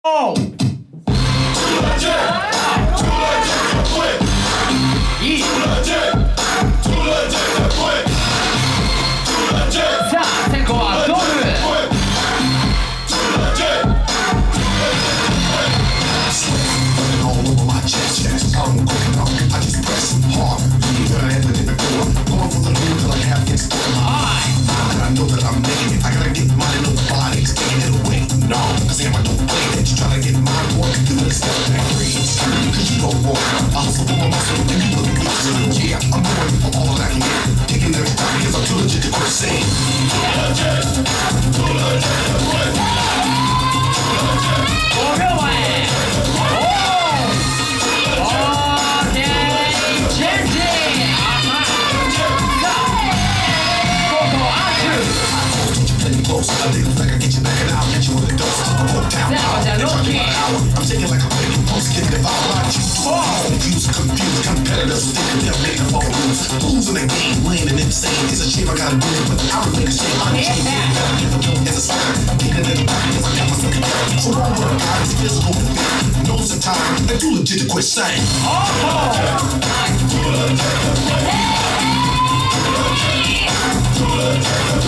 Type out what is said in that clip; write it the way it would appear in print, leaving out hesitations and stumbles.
Oh! Too legit! Too legit to quit! Too legit! Too legit to quit! Too legit! さあ、先行はドブ。 Too legit! Running all over my chest, I'm going up, I just press hard. Than I ever did before. Going for the moon till I have this for my mind. I know that I'm making it. I gotta get mine and nobody's taking it away. No, cause I don't play that. You tryna get my work, do the stuff that breathes. Cause you don't work. I hustle for my muscle, and you look good. Yeah, I'm going for all that I can get. Taking every time because I'm too legit to quit saying. Too legit! Too legit to quit! Too legit! 5秒前。おー、OK、チェンジ。 Close. I think like I get you back and I'll get you in the dose. I'm going down. I'm taking like a baby post, getting if I watch you. Confused, competitors thinking they're making all rules. Losing the game, winning insane. It's a shame I gotta do it, but I remain the same. I'm changing. Gotta give them as a sign. Getting in the back because I got myself together. So don't worry about it. It's physical to fit. Knows the time. They're too legit to quit saying. Too legit to quit! Too legit to quit! Too legit to quit!